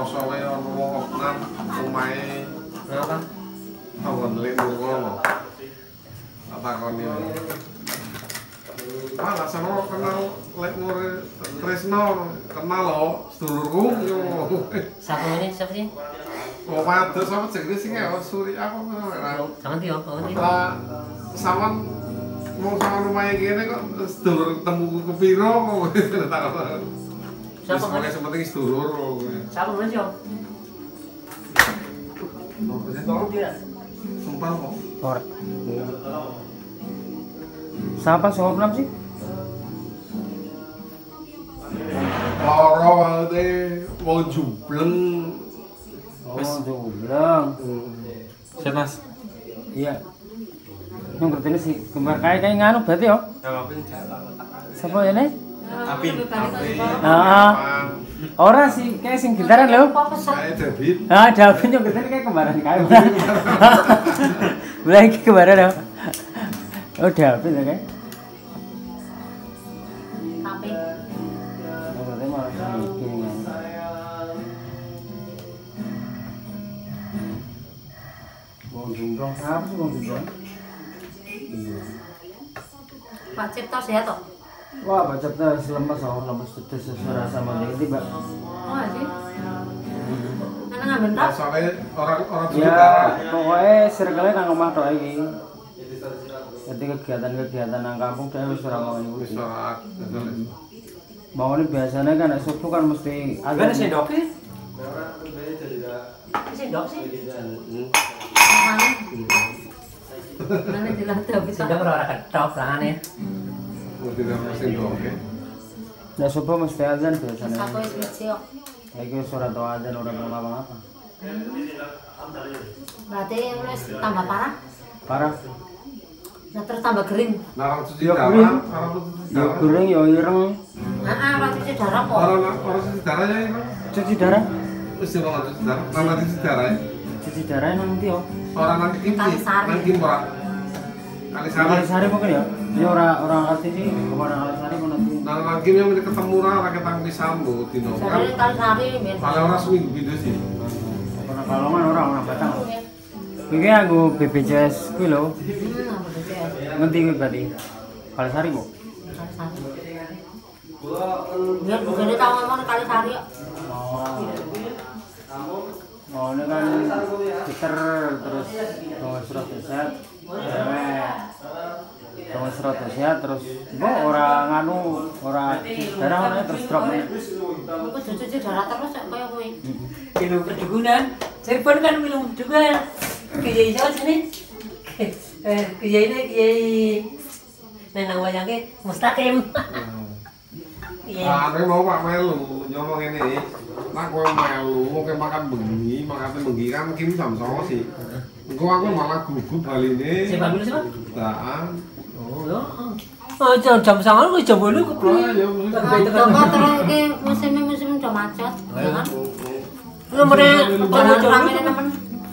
poso wae ono wong opnam omahe Apa? tanggon lek ngono. Tak takoni. Malah sama kenal lek ngore Tresno kenal lo sedulurku yo. Siapa ini? Siapa sih? Oh, padha sama jenenge sing Suri apa ora. Sama Tio, Lah saman mau sama rumahnya kene kok sedulur temu kepiro kok tak kok. Siapa Sebagai sepenting sedulur kok. Siapa ini, Om? Tolong dia. Sumpah kok. Ora. Siapa sopnam sih? Loro wae mau jubleng. Oh, jumbleng. Senas. Iya. Yang ngerti sih kembar kayak nganu berarti yo. Siapa ini? Apin. Ora sih kayak sing gitaran lho. Kayak David. Ah, David yang ngerti kayak kembaran kayak. Lagi kembaran lho. Oh, David ya kayak. Tapi Berarti malah sedikit kan. Wong jumbrong apa sih wong jumbrong? Iya. Pak Cipto sehat toh? Wah, baca terus lemes terus suara sama dia tiba. Oh, sih. Karena ngambil tas. Soalnya orang Ya, pokoknya circle-nya nang omah tok iki. Jadi kegiatan-kegiatan nang kampung dia wis ora mau wis ngikuti. ora. Mau ini biasanya kan nek subuh kan mesti Ada sendoknya? Sendok sih. Mana? Mana dilatih bisa. Sendok ora ketok tangane. Mesti mesin oke. Nek subuh mesti azan biasanya. Satu wis mesti kok. Iki surat azan ora mau apa-apa. Berarti wis tambah parah. Parah. Nah, terus tambah kering. Narang cuci Ya, darah, kuring. orang cuci Yo darah. goreng yo ireng. Heeh, ora cuci darah kok. Orang cuci darahnya itu. Cuci darah. Wis ora cuci darah. Nama cuci darah. Cuci darah nang ndi yo? Orang nang kim sih. Kalisari. Nang kim ora. Kali Kalisari. sari mungkin ya. Ini orang ngerti sih kemana kali sari pun nanti. Nang kim yang ketemu ora ketang pisambu dino. Jadi kali sehari men. Paling ora seminggu gitu sih. Karena kalongan orang batang. Iki aku BPJS kuwi lho. Ngerti kuwi berarti. Kali sari kok. Kali sehari. Ya, bukannya tahu ngomong kali sehari kok. Oh, ini kan Twitter terus surat sehat. Surat sehat terus orang nganu orang darah orangnya terus drop nih. Aku cuci darah terus kayak kowe. Ilmu perdukunan, Cirebon kan ilmu perdukunan. Kiai siapa sini? Kiai ini kiai nenang wayangnya Mustaqim. Aku mau Pak Melu nyomong ini. Nak kowe melu mau makan bengi kan kim jam 09.00 sih. Engko aku malah gugup baline. Siapa dulu siapa? Daan. Oh, jam sangat lu jam bolu kok. Coba terus iki musim udah macet, ya kan? Lu mereka rame temen.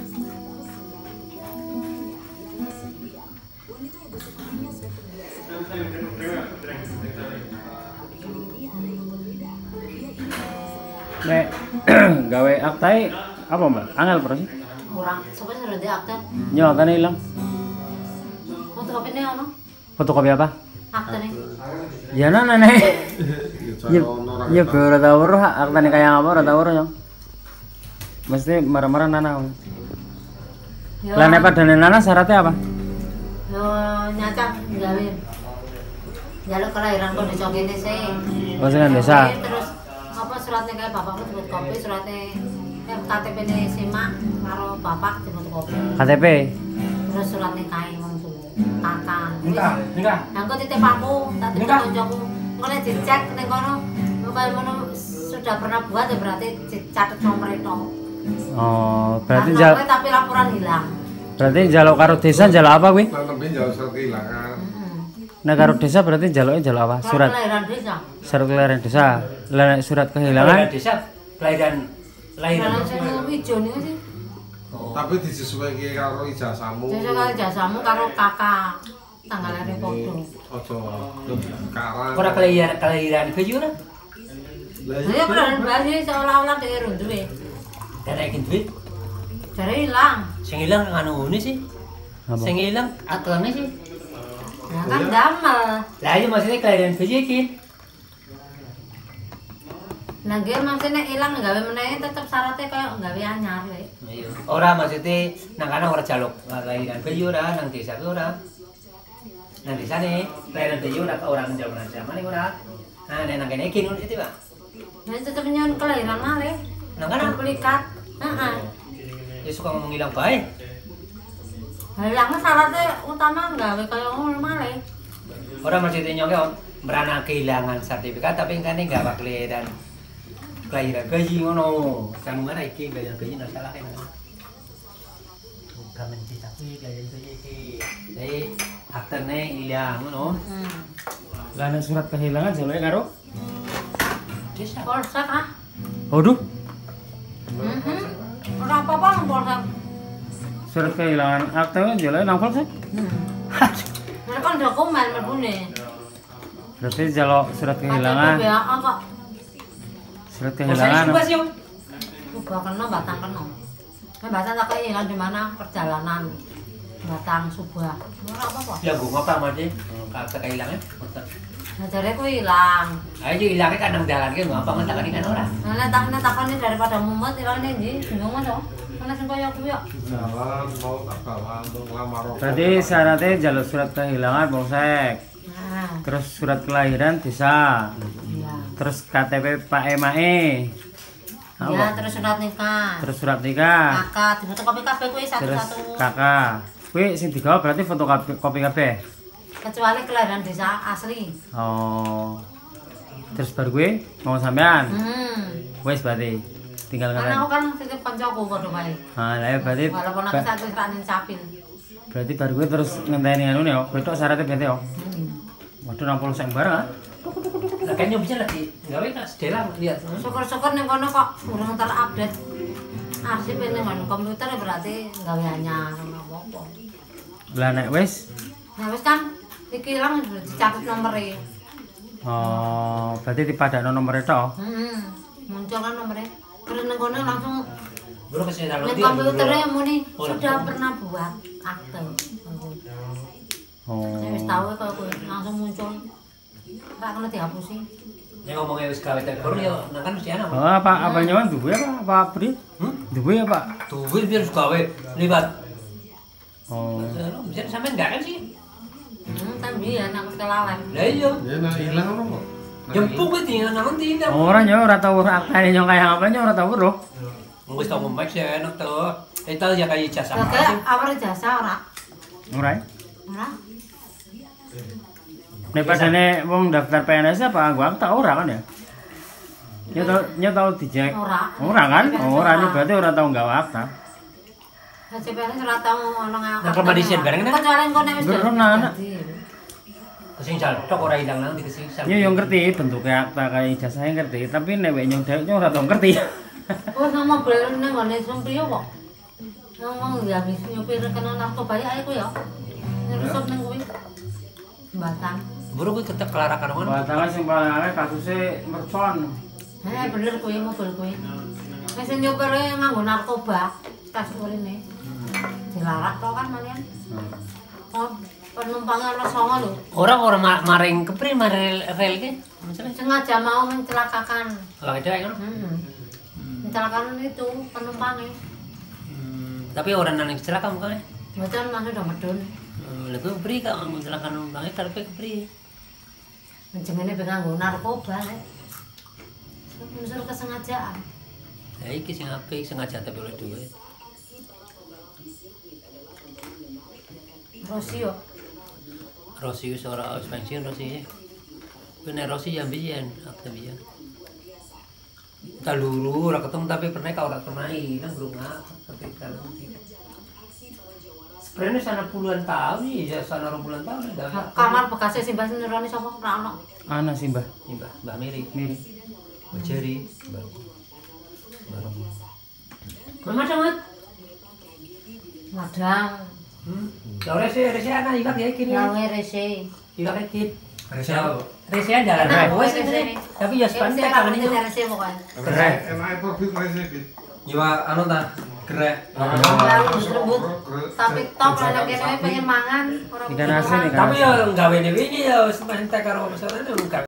Nek gawe aktai apa Mbak? Angel pro sih? Kurang, sampai sudah di akte. Yo aktane ilang. Fotokopi ini ono? Fotokopi apa? Akte nih. Ya nana nek. Ya ora tau weruh aktane kaya apa ora tau weruh yo. Mesti marah-marah nana. Yo, Lah nek padane nana syaratnya apa? yo nyacak gawe. Jaluk kelahiran kok desa kene sih. Oh, sing nang desa. Terus apa suratnya kayak bapakku jemput kopi, suratnya KTP ini simak karo bapak jemput kopi. KTP. Terus suratnya kayak ngomong tuh kakak. Nikah. Aku titip aku, tak titip koncoku. Mulai dicek ning kono, kalau ngono sudah pernah buat ya berarti dicatat nomor itu. Oh, berarti Nah, tapi laporan hilang. berarti njaluk karo desa njaluk apa kuwi? Lebih jauh surat kehilangan. Nah karo desa berarti njaluknya njaluk apa? Surat Kelahiran desa. surat kelahiran desa. Lah nek surat kehilangan Desa kelahiran Kelahiran sing ijo niku sih. Tapi disesuaikan karo ijazahmu. Desa karo jasamu karo kakak. Tanggalane padha. Ojo karang. Ora kelahiran bayi ora? Lah Ya kelahiran bayi seolah-olah dhewe ora duwe. Darekin duit. Jare ilang. Sing ilang anu ngene sih. Apa? Sing ilang aturannya sih. Nah kan damel. Lah iya maksudnya kelahiran bayi iki. Nah nggih maksudnya ilang gawe meneh tetep syaratnya kaya gawe anyar wae. Iya. Ora maksudnya nang kana ora jaluk kelahiran bayi ora nang desa ku ora. Nang desane kelahiran bayi ora orang zaman zaman ora. Nah nek nang kene iki ngono sih, Pak. Nah tetep nyon kelahiran malih. Nang kana Pelikat. Heeh. ya suka ngomong ilang bae. Ilang syaratnya utama gawe kaya ngono malih. Ora maksudnya nyongke merana kehilangan sertifikat tapi kan enggak kelahiran bayi ngono. Sambungan iki kelahiran bayi ora salah kan. Bukan menti tapi kelahiran bayi iki. Jadi aktene ilang ngono. Lah nek surat kehilangan jaloke karo Desa. Polsek ah. Waduh, Ora apa-apa nang polsek. surat kehilangan akte jaloke nang polsek. Nah kan dokumen mlebune. Berarti jaluk surat kehilangan. KTP BAA kok. Surat Kehilangan. kehilangan. Bos yo. Ubah kena Batang kena. Kan Batang tak hilang di mana perjalanan Batang Subah. Ora apa-apa. Ya gua ngapa mati? Kata kehilangan. Nah jare ku ilang. Ayo ilangnya kan nang dalan ki ngapa ngetakani kan ora. Nah tak takoni daripada mumet ilangnya ndi? Bingung mas kok. Ana sing kaya kuwi kok. Jalan mau tak kalah untuk ngelamar rokok. Berarti syaratnya jaluk surat kehilangan polsek. Nah, Terus surat kelahiran desa. iya. Terus KTP Pak Emae. Ya terus surat nikah. Terus surat nikah. Kakak difoto kopi kabeh kuwi Terus satu-satu. kakak. Kuwi sing digawa berarti foto kopi kabeh. Kecuali kelahiran desa asli. Oh. Terus baru gue mau sampean. Wes berarti tinggal Karena aku kalian. kan titip kancaku padha wae. Ah, lah ya berarti Walaupun aku sak ranin capil. berarti baru gue terus ngenteni anu yo. Betok syaratnya berarti yo. Waduh nang polsek bareng ah. Lah kan bisa lagi gawe tak sedela lihat. Syukur-syukur ning kono kok urung terupdate. Arsip ning kono komputer berarti gawe anyar apa-apa. Lah nek wes Nah wis kan iki lang dicatet nomere. oh berarti dipadakno nomor itu. Muncul kan nomere. Terus ning kono langsung Bro kesini dalam ning komputernya muni sudah pernah buat akte. Oh. Nek wis tau kok kuwi langsung muncul. Ora kena dihapusi. Nek ngomongnya wis gawe telepon ya nang kan mesti ana. Oh, apa nyawan duwe apa Bri? Duwe apa? Duit biar gawe libat. Oh. Bisa sampean enggak kan sih? Kan biyen aku kelalen. Lah iya. Ya nah hilang apa kok? Jemput kuwi tinggal nang ndi ndak. Ora nyo ora tau aktane nyong kaya apa nyo ora tau bro. Wis tau ngomong sih enak tuh. Itu ya kayak jasa. Oke, awal jasa ora? Ora. Ora. Nek padane wong daftar PNS apa gua tak ora kan ya? Nyo tau dicek. Ora. Ora kan? Ora ini berarti ora tau nggawa akta. CPNS ora tau ono Nah, kemadisian bareng kan? Kecuali engko nek wis Bener, anak. Kesing tok ora ilang nang dikesing sal. Nyo yo ngerti bentuknya akta kaya ijazahnya ngerti, tapi nek wek nyong dhewek ora tau ngerti. Oh, sama mobil ning ngene Sumprio kok. Ngomong ya habis nyopir kena narkoba ya aku ya. Nyerusuk ning kuwi. Batang. Buru kuwi tetep kelara karo ngono. Batangan sing paling akeh kasuse mercon. Bener kuwi mobil kuwi. Nek sing nyopire nganggo narkoba, tas urine. Dilarak to kan malian. Oh, penumpangnya ono 9 lho. Orang maring kepri maring rel ki. Sengaja mau mencelakakan. Lah itu ngono. Mencelakakan itu penumpangnya. Tapi orang nang kecelakaan bukan? Mboten masuk udah medun. Lha kuwi kepri kok kecelakaan numpangnya tapi kepri. Jenenge ben nganggo narkoba lek. Unsur kesengajaan. Ya iki sing apik sengaja tapi oleh duit. Rosio. Rosi wis ora wis pensiun Rosi. Kuwi nek Rosi ya mbiyen, akte mbiyen. Taluru ora ketemu tapi pernah kau ora pernah nang grup ketika sebenarnya sana puluhan tahun ya sana puluhan tahun enggak. Kamar bekasnya Simbah Nurani sapa ora ono. Ana sih, Mbah. Ini Mbak Miri, Mirip. Bajeri, bareng. Mama sangat. Madang. Ya rese anak iwak ya kini. Yang rese. Iwak kit. Rese. Rese jalan wes ini. Tapi ya sepanjang kan tangan ini. rese pokoknya. Enak profit rese gitu. Nyewa anu ta, gereh. Tapi top lah kene pengen mangan. Ikan asin, ikan Tapi asin. ya gawe wingi ya sementek karo mesarane